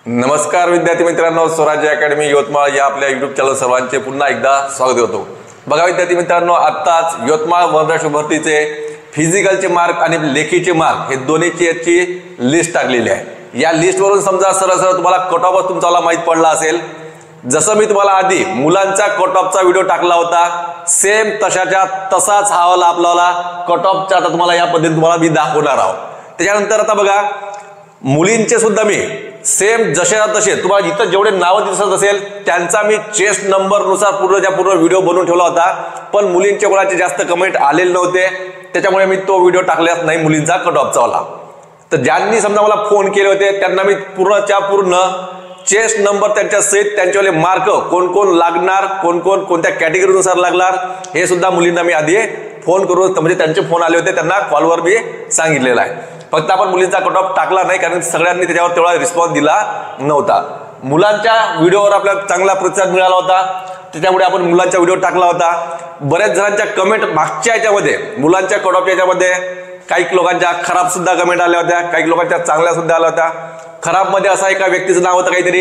नमस्कार विद्यार्थी मित्रांनो, स्वराज्य अकॅडमी यवतमाळ या आपल्या YouTube चॅनल सर्वांचे पुन्हा एकदा स्वागत करतो। बघा विद्यार्थी मित्रांनो, आत्ताच यवतमाळ वनरक्षक भरतीचे फिजिकलचे मार्क आणि लेखीचे मार्क हे दोन्हीची याची लिस्ट टाकलेली आहे। या लिस्ट वरून समजा सरळ तुम्हाला कट ऑफ तुमचा माहित पडला असेल। जसं मी तुम्हाला आधी मुलांचा कट ऑफचा व्हिडिओ टाकला होता, सेम तशाच्या तसाच हा वाला आपला कट ऑफचा आता तुम्हाला या पद्धतीने तुम्हाला मी दाखवणार आहोत। त्याच्यानंतर आता बघा मुलींचे सुद्धा मी सेम जसे तसे तुम्हाला इथं जेवढे नाव दिसत असेल त्यांचा मी चेस्ट नंबर नुसार पूर्ण व्हिडिओ बनवून ठेवला होता, पण मुलींचे कोणाचे जास्त कमेंट आलेले नव्हते, त्याच्यामुळे मी तो व्हिडिओ टाकलाच नाही मुलींचा कट ऑफचा वाला। तर ज्यांनी समजा मला फोन केले होते त्यांना मी पूर्ण चेस्ट नंबर त्यांच्या सहित त्यांच्यावाले मार्क कोण कोण लागणार, कोण कोणत्या कॅटेगरीनुसार लागणार हे सुद्धा मुलींना मी आधी फोन करून म्हणजे त्यांचे फोन आले होते त्यांना कॉलवर मी सांगितलेलं आहे। फक्त आपण मुलींचा कट ऑफ टाकला नाही कारण सगळ्यांनी त्याच्यावर तेवढा रिस्पॉन्स दिला नव्हता। मुलांच्या व्हिडिओवर आपल्याला चांगला प्रतिसाद मिळाला होता, त्याच्यामुळे आपण मुलांचा व्हिडिओ टाकला होता। बरेच जणांच्या कमेंट मागच्या याच्यामध्ये मुलांच्या कट ऑफ याच्यामध्ये काही लोकांच्या खराब सुद्धा कमेंट आल्या होत्या, काही लोकांच्या चांगल्या सुद्धा आल्या होत्या। खराब मध्ये असा एका व्यक्तीचं नाव होतं काहीतरी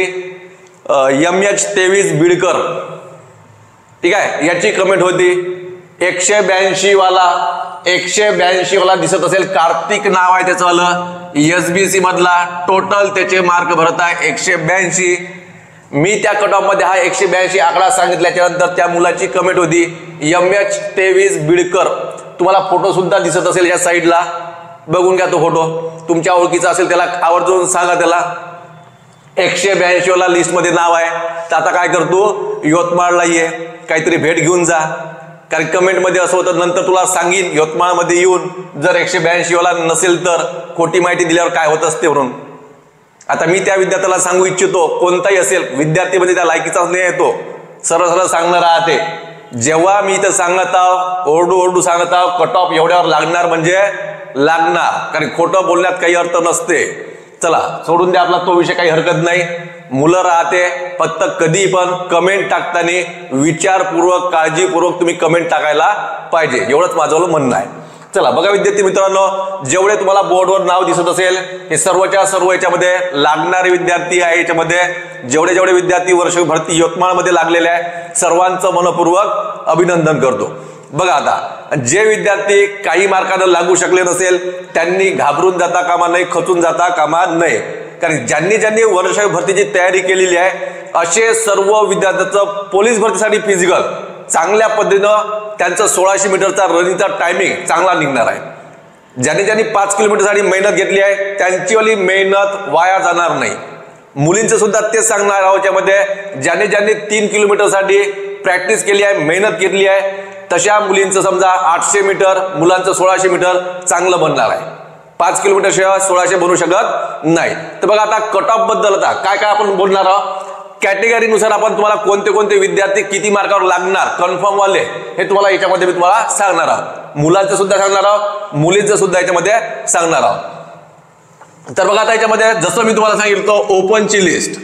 MH23 बिडकर, ठीक आहे, याची कमेंट होती 182 वाला दिसत असेल, कार्तिक नाव आहे त्याचं वालं, SBC मधला, टोटल त्याचे मार्क भरत आहे 182। मी त्या कट ऑफ मध्ये हा 182 आकडा सांगितल्याच्या नंतर त्या मुलाची कमेंट होती MH23 बिडकर। तुम्हाला फोटो सुद्धा दिसत असेल या साईडला, बघून घ्या तो फोटो, तुमच्या ओळखीचा असेल त्याला आवर्जून सांगा त्याला। 182 वाला लिस्ट मध्ये नाव आहे। तर आता काय करतो, यवतमाळला ये, काहीतरी भेट घेऊन जा, कारण कमेंट मध्ये असं होतं नंतर तुला सांगीन यवतमाळ मध्ये येऊन जर 182 वाला नसेल तर खोटी माहिती दिल्यावर काय होत असते म्हणून। आता मी त्या विद्यार्थ्याला सांगू इच्छितो, कोणताही असेल विद्यार्थी म्हणजे त्या लायकीचाच नाही येतो, सरळ सांगणार राहते। जेव्हा मी इथं सांगत आहो ओरडू सांगत आहो कट ऑफ एवढ्यावर लागणार म्हणजे लागणार, कारण खोटं बोलण्यात काही अर्थ नसते। चला सोडून द्या आपला तो विषय, काही हरकत नाही। मुलं राहते, फक्त कधी पण कमेंट टाकताना विचारपूर्वक काळजीपूर्वक तुम्ही कमेंट टाकायला पाहिजे, एवढंच माझं म्हणणं आहे। चला बघा विद्यार्थी मित्रांनो, जेवढे तुम्हाला बोर्डवर नाव दिसत असेल हे सर्वच्या सर्व याच्यामध्ये लागणारे विद्यार्थी आहे। याच्यामध्ये जेवढे विद्यार्थी वर्ष भरती यवतमाळ मध्ये लागलेले आहे सर्वांचं मनपूर्वक अभिनंदन करतो। बघा आता जे विद्यार्थी काही मार्काने लागू शकले नसेल त्यांनी घाबरून जाता कामा नये, खचून जाता कामा नये, कारण ज्यांनी वर्ष भरतीची तयारी केलेली आहे असे सर्व विद्यार्थ्यांचं पोलीस भरतीसाठी फिजिकल चांगल्या पद्धतीनं त्यांचं 1600 मीटरचा रनिंगचा टायमिंग चांगला निघणार आहे। ज्यांनी 5 किलोमीटरसाठी मेहनत घेतली आहे त्यांची वाली मेहनत वाया जाणार नाही। मुलींचं सुद्धा तेच सांगणार आहोत, त्यामध्ये ज्यांनी 3 किलोमीटरसाठी प्रॅक्टिस केली आहे, मेहनत घेतली आहे, तशा मुलींचं समजा 800 मीटर, मुलांचं 1600 मीटर चांगलं बनणार आहे। 5 किलोमीटर शिवाय 1600 बनू शकत नाही। तर बघा आता कट ऑफ बद्दल आता काय आपण बोलणार आहोत, कॅटेगरीनुसार आपण तुम्हाला कोणते विद्यार्थी किती मार्कावर लागणार कन्फर्म वाले हे तुम्हाला याच्यामध्ये मी तुम्हाला सांगणार आहोत। मुलांचं सुद्धा सांगणार आहोत, मुलींचं सुद्धा याच्यामध्ये सांगणार आहोत। तर बघा आता याच्यामध्ये जसं मी तुम्हाला सांगितलं ओपनची लिस्ट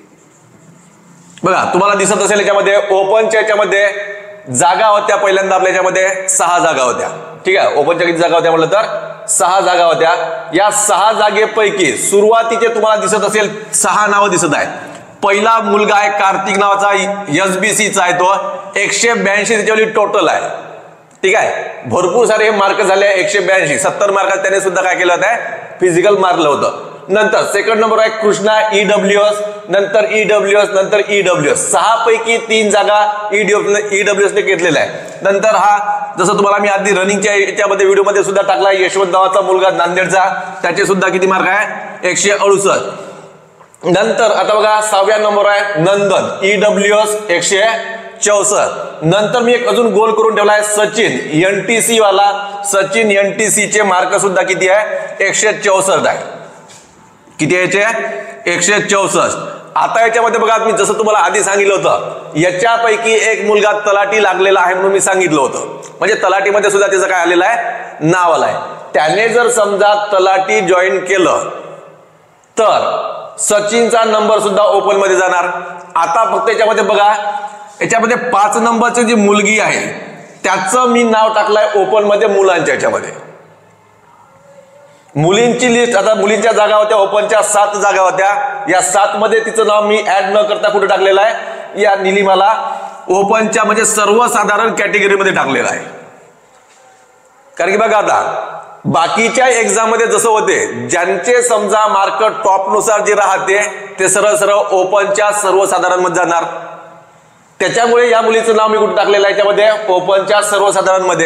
बघा तुम्हाला दिसत असेल, याच्यामध्ये ओपनच्या याच्यामध्ये जागा होत्या पहिल्यांदा आपल्या याच्यामध्ये 6 जागा होत्या, ठीक आहे। ओपनच्या किती जागा होत्या म्हटलं तर 6 जागा होत्या। या 6 जागेपैकी सुरुवातीचे तुम्हाला दिसत असेल 6 नावं दिसत आहे। पहिला मुलगा आहे कार्तिक नावाचा, SBCचा आहे, तो 182 त्याच्यावरली टोटल आहे, ठीक आहे। भरपूर सारे हे मार्क झाले 182, 70 मार्कात त्याने सुद्धा काय केलं होतं, फिजिकल मारलं होतं। नंतर सेकंड नंबर आहे कृष्णा EWS, नंतर EWS, नंतर EWS, 6 पैकी 3 जागा EWS ने घेतलेल्या आहे। नंतर हा जसं तुम्हाला मी आधी रनिंगच्या याच्यामध्ये व्हिडिओमध्ये सुद्धा टाकला, यशवंत नावाचा मुलगा नांदेडचा, त्याचे सुद्धा किती मार्क आहे 168। नंतर आता बघा 6व्या नंबर आहे नंदन EWS 164। नंतर मी एक अजून गोल करून ठेवला आहे सचिन NTC वाला, सचिन NTC चे मार्क सुद्धा किती आहे 164 आहे। किती याचे 164। आता याच्यामध्ये बघा मी जसं तुम्हाला आधी सांगितलं होतं याच्यापैकी एक मुलगा तलाठी लागलेला आहे म्हणून मी सांगितलं होतं, म्हणजे तलाठीमध्ये सुद्धा त्याचं काय आलेलं आहे, नाव आलंय। त्याने जर समजा तलाठी जॉईन केलं तर सचिनचा नंबर सुद्धा ओपन मध्ये जाणार। आता फक्त याच्यामध्ये बघा याच्यामध्ये 5 नंबरची जी मुलगी आहे त्याचं मी नाव टाकलंय ओपन मध्ये मुलांच्या याच्यामध्ये, मुलींची लिस्ट, आता मुलींच्या जागा होत्या ओपनच्या 7 जागा होत्या, या 7 मध्ये तिचं नाव मी ऍड न करता कुठे टाकलेलं आहे, या निलिमाला ओपनच्या म्हणजे सर्वसाधारण कॅटेगरीमध्ये टाकलेलं आहे. कारण की बघा आता बाकीच्या एक्झाम मध्ये जसं होते, ज्यांचे समजा मार्क टॉप नुसार जे राहते ते सरळ सरळ ओपनच्या सर्वसाधारण मध्ये जाणार. त्याच्यामुळे या मुलीचं नाव मी कुठे टाकलेलं आहे याच्यामध्ये, ओपनच्या सर्वसाधारण मध्ये.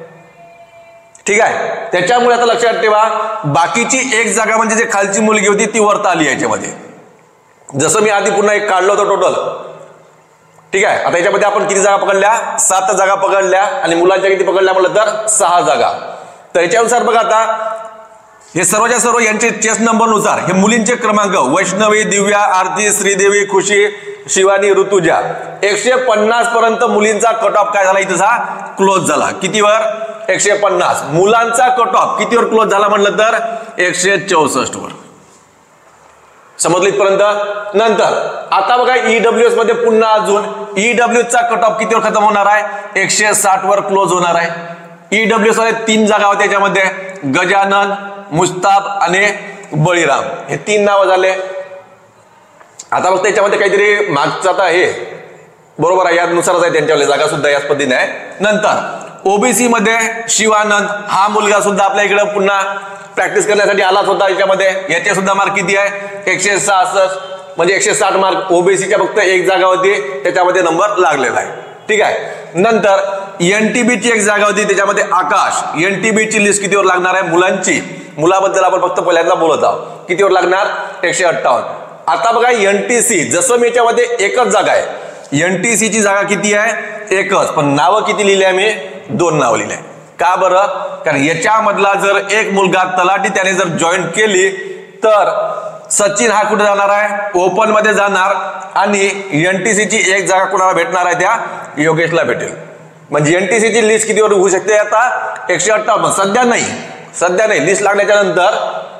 ठीक आहे, त्याच्यामुळे आता लक्षात ठेवा बाकीची एक जागा म्हणजे जे खालची मुलगी होती ती वरता आली याच्यामध्ये. जसं मी आधी पुन्हा एक काढलं होतं टोटल. ठीक आहे, आता याच्यामध्ये आपण किती जागा पकडल्या, 7 जागा पकडल्या आणि मुलांच्या किती पकडल्या म्हटलं तर 6 जागा. तर याच्यानुसार बघा आता हे सर्वच्या सर्व यांचे चेस नंबर नुसार हे मुलींचे क्रमांक वैष्णवी, दिव्या, आरती, श्रीदेवी, खुशी, शिवानी, ऋतुजा 150 पर्यंत मुलींचा कट ऑफ काय झाला इथं क्लोज झाला. कितीवर, 150. मुलांचा कट ऑफ कितीवर क्लोज झाला म्हटलं तर 164 वर. समजलं इथपर्यंत. नंतर आता बघा ईडब्ल्यूएस मध्ये पुन्हा अजून ईडब्ल्यूएस चा कट ऑफ कितीवर खतम होणार आहे, 160 वर क्लोज होणार आहे. ईडब्ल्यूएस मध्ये 3 जागा होत्या, त्याच्यामध्ये गजानन, मुस्ताब आणि बळीराम हे 3 नाव झाले. आता बघ त्याच्यामध्ये काहीतरी मागचं आता हे बरोबर आहे, यानुसारच आहे त्यांच्यावाले जागा सुद्धा याच पद्धतीने आहे. नंतर ओबीसी मध्ये शिवानंद हा मुलगा सुद्धा आपल्या इकडे पुन्हा प्रॅक्टिस करण्यासाठी आलाच होता. याच्यामध्ये याचे सुद्धा मार्क किती आहे, 166 म्हणजे 160 मार्क. ओबीसीच्या फक्त एक जागा होती त्याच्यामध्ये नंबर लागलेला आहे. ठीक आहे. नंतर एनटीबी ची एक जागा होती त्याच्यामध्ये आकाश. एनटीबी ची लिस्ट कितीवर लागणार आहे, मुलांची. मुलाबद्दल आपण फक्त पहिल्यांदा बोलत आहोत. कितीवर लागणार, 158. आता बघा एनटीसी, जसं मी याच्यामध्ये एकच जागा आहे, एनटीसी ची जागा किती आहे, एकच, पण नावं किती लिहिले आहे मी, 2 नावं लिहिले. का बरं, कारण याच्यामधला जर एक मुलगा तलाठी त्याने जर जॉईन केली तर सचिन हा कुठे जाणार आहे, ओपन मध्ये जाणार आणि एनटीसी ची एक जागा कोणाला भेटणार आहे, त्या योगेशला भेटेल. म्हणजे एनटीसी ची लिस्ट कितीवर होऊ शकते आता, 158. सध्या नाही लिस्ट लागण्याच्या नंतर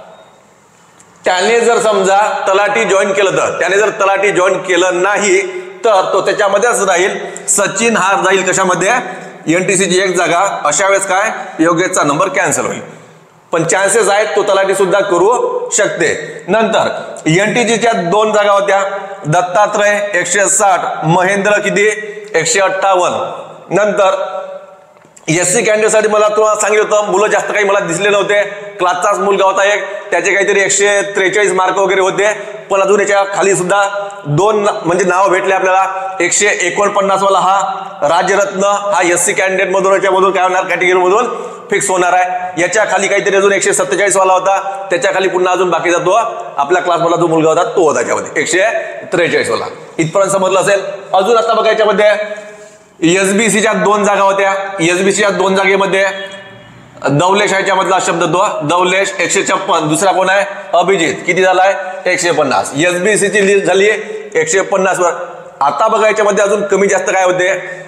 त्याने जर समजा तलाठी जॉईन केलं तर, त्याने जर तलाठी जॉईन केलं नाही तर तो त्याच्यामध्येच राहील. सचिन हा जाईल कशामध्ये, एनटीसी ची एक जागा. अशा वेळेस काय, योगेशचा नंबर कॅन्सल होईल. पण चान्सेस आहेत तो तलाठी सुद्धा करू शकते. नंतर एनटीसीच्या 2 जागा होत्या, दत्तात्रय 160, महेंद्र किती 158. नंतर एससी कॅन्डिडेट साठी मला तुम्हाला सांगितलं होतं, मुलं जास्त काही मला दिसले नव्हते. क्लासचाच मुलगा होता एक, त्याचे काहीतरी 143 मार्क वगैरे होते. पण अजून याच्या खाली सुद्धा 2 म्हणजे नाव भेटले आपल्याला. 149 वाला हा राजरत्न, हा एससी कॅन्डिडेट मधून याच्यामधून काय होणार, कॅटेगरी मधून फिक्स होणार आहे. याच्या खाली काहीतरी अजून 147 वाला होता, त्याच्या खाली पुन्हा अजून बाकीचा तो आपल्या क्लासमधला जो मुलगा होता तो होता त्याच्यामध्ये 143 वाला. इथपर्यंत समजलं असेल. अजून आता बघा याच्यामध्ये एसबीसीच्या 2 जागा होत्या. एसबीसीच्या 2 जागेमध्ये दौलेश याच्यामधला शब्द तो दौलेश 156. दुसरा कोण आहे, अभिजित, किती झालाय 150. एसबीसी ची लिस्ट झाली 150 वर. आता बघा याच्यामध्ये अजून कमी जास्त काय होते,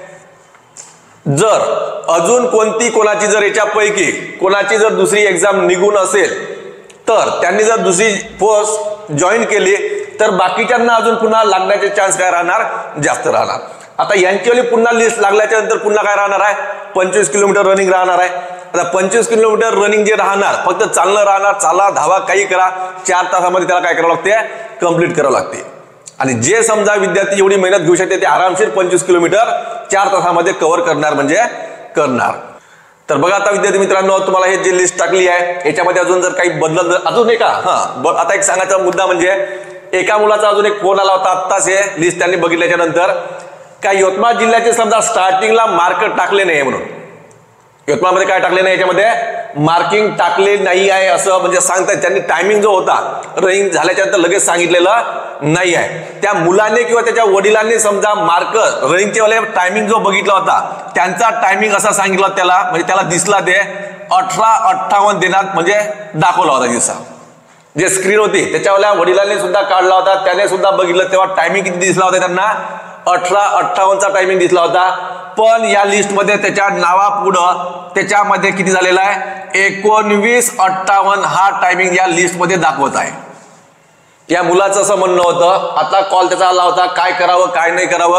जर अजून कोणाची जर याच्यापैकी कोणाची जर दुसरी एक्झाम निघून असेल तर त्यांनी जर दुसरी पोस्ट जॉईन केली तर बाकीच्यांना अजून पुन्हा लागण्याचे चान्स काय राहणार, जास्त राहणार. आता यांची पुन्हा लिस्ट लागल्याच्या नंतर पुन्हा काय राहणार आहे, 25 किलोमीटर रनिंग राहणार आहे. आता 25 किलोमीटर रनिंग जे राहणार, फक्त चालणं राहणार, चाला धावा काही करा, 4 तासामध्ये त्याला काय करावं लागते, कंप्लीट करावं लागते. आणि जे समजा विद्यार्थी एवढी मेहनत घेऊ शकते ते आरामशीर 25 किलोमीटर 4 तासामध्ये कव्हर करणार म्हणजे करणार. तर बघा आता विद्यार्थी मित्रांनो, तुम्हाला हे जी लिस्ट टाकली आहे याच्यामध्ये अजून जर काही बदल अजून नाही का, आता एक सांगायचा मुद्दा म्हणजे एका मुलाचा अजून एक फोन आला होता आत्ताच, हे लिस्ट त्यांनी बघितल्याच्या नंतर, काय यवतमाळ जिल्ह्याचे समजा स्टार्टिंगला मार्क टाकले नाही म्हणून. यवतमाळमध्ये काय टाकले नाही, याच्यामध्ये मार्किंग टाकले नाही आहे असं म्हणजे सांगतात. त्यांनी टायमिंग जो होता रनिंग झाल्याच्या नंतर लगेच सांगितलेलं नाही आहे. त्या मुलाने किंवा त्याच्या वडिलांनी समजा मार्क रनिंगचे वाले टायमिंग जो बघितला होता त्यांचा टायमिंग असा सांगितला त्याला, म्हणजे त्याला दिसला ते 18:58 देण्यात म्हणजे दाखवला होता दिवसा. जे स्क्रीन होती त्याच्यावाल्या वडिलांनी सुद्धा काढला होता, त्याने सुद्धा बघितलं तेव्हा टायमिंग किती दिसला होता त्यांना, 18:58 टायमिंग दिसला होता. पण या लिस्ट मध्ये त्याच्या नावापुढं त्याच्यामध्ये किती झालेला आहे, 19:58 हा टायमिंग या लिस्ट मध्ये दाखवत आहे. या मुलाचं असं म्हणणं होतं, आता कॉल त्याचा आला होता काय करावं काय नाही करावं,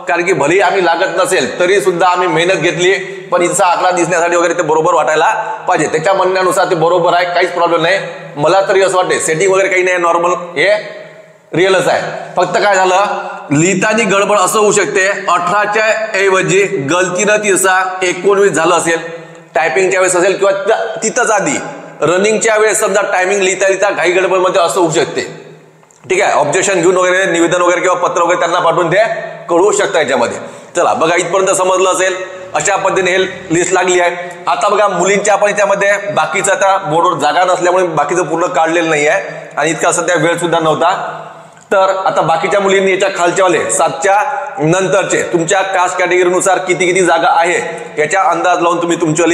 कारण की भलेही आम्ही लागत नसेल तरी सुद्धा आम्ही मेहनत घेतली, पण इथचा आकडा दिसण्यासाठी वगैरे ते बरोबर वाटायला पाहिजे. त्याच्या म्हणण्यानुसार ते बरोबर आहे, काहीच प्रॉब्लेम नाही. मला तरी असं वाटते सेटिंग वगैरे काही नाही, नॉर्मल हे रिअलच आहे. फक्त काय झालं, लिहिताना गडबड असं होऊ शकते, 18च्या ऐवजी गलतीनं तिरसा 19 झालं असेल टायपिंगच्या वेळेस असेल, किंवा तिथंच आधी रनिंगच्या वेळेस समजा टायमिंग लिहिता लिहिता घाई गडबडमध्ये असं होऊ शकते. ठीक आहे, ऑब्जेक्शन घेऊन वगैरे निवेदन वगैरे किंवा पत्र वगैरे त्यांना पाठवून ते कळवू शकता याच्यामध्ये. चला बघा, इथपर्यंत समजलं असेल. अशा पद्धतीने हे लिस्ट लागली आहे. आता बघा मुलींच्या आपण याच्यामध्ये बाकीचं आता बोर्डवर जागा नसल्यामुळे बाकीचं पूर्ण काढलेलं नाही आहे आणि इतका सध्या वेळ सुद्धा नव्हता. तर आता बाकीच्या मुलींनी याच्या खालच्यावाले 7च्या नंतरचे तुमच्या कास्ट कॅटेगरीनुसार किती किती जागा आहे याच्या अंदाज लावून तुम्ही तुमच्यावाली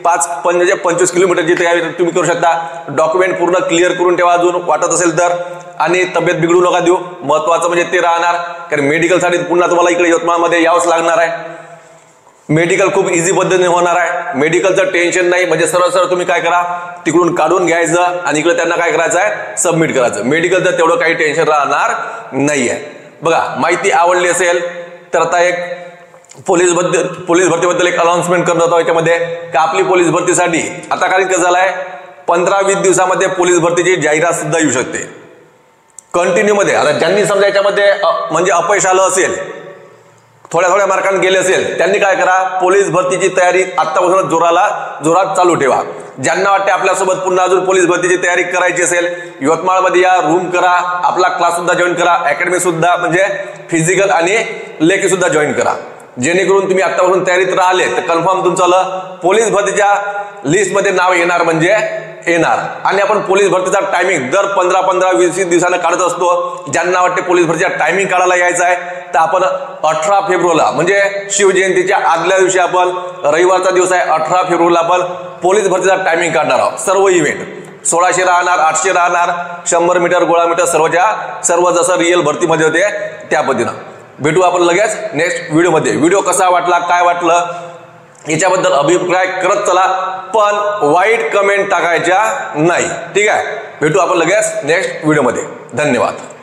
25 किलोमीटरची तयारी तुम्ही करू शकता. डॉक्युमेंट पूर्ण क्लिअर करून ठेवा अजून वाटत असेल तर, आणि तब्येत बिघडू नका देऊ. महत्वाचं म्हणजे ते राहणार, कारण मेडिकलसाठी पुन्हा तुम्हाला इकडे यवतमाळमध्ये यावंच लागणार आहे. मेडिकल खूप इझी पद्धतीने होणार आहे, मेडिकलचं टेन्शन नाही. म्हणजे सरळ सरळ तुम्ही काय करा, तिकडून काढून घ्यायचं आणि इकडे त्यांना काय करायचं आहे, सबमिट करायचं. मेडिकलचं तेवढं काही टेन्शन राहणार नाहीये. बघा, माहिती आवडली असेल तर आता एक पोलीस भरतीबद्दल एक अनाउन्समेंट करत होतो याच्यामध्ये, की आपली पोलीस भरतीसाठी आता कारण कसं झालंय, 15-20 दिवसामध्ये पोलीस भरतीची जाहिरात सुद्धा येऊ शकते कंटिन्यू मध्ये. आता ज्यांनी समजा याच्यामध्ये म्हणजे अपयश आलं असेल, थोड्या मार्कांनी गेले असेल, त्यांनी काय करा, पोलीस भरतीची तयारी आत्तापासून जोरात चालू ठेवा. ज्यांना वाटते आपल्यासोबत पुन्हा अजून पोलीस भरतीची तयारी करायची असेल, यवतमाळमध्ये या, रूम करा, आपला क्लास सुद्धा जॉईन करा, अकॅडमी सुद्धा म्हणजे फिजिकल आणि लेखी सुद्धा जॉईन करा. जेणेकरून तुम्ही आत्तापासून तयारीत राहिले तर कन्फर्म तुमचं पोलीस भरतीच्या लिस्टमध्ये नाव येणार म्हणजे येणार. आणि आपण पोलीस भरतीचा टायमिंग दर 15-20 दिवसांना काढत असतो. ज्यांना वाटते पोलीस भरतीचा टायमिंग काढायला यायचा आहे तर आपण 18 फेब्रुवारीला म्हणजे शिवजयंतीच्या आदल्या दिवशी आपण, रविवारचा दिवस आहे 18 फेब्रुवारीला आपण पोलीस भरतीचा टायमिंग काढणार आहोत. सर्व इव्हेंट 1600 राहणार, 800 राहणार, 100 मीटर, गोळा मीटर, सर्व जसं रिअल भरतीमध्ये होते त्या पद्धतीनं. भेटू आपण लगेच नेक्स्ट व्हिडिओमध्ये. व्हिडिओ कसा वाटला, काय वाटलं याच्याबद्दल अभिप्राय करत चला, पण वाईट कमेंट टाकायच्या नाही. ठीक आहे, भेटू आपण लगेच नेक्स्ट व्हिडिओमध्ये. धन्यवाद.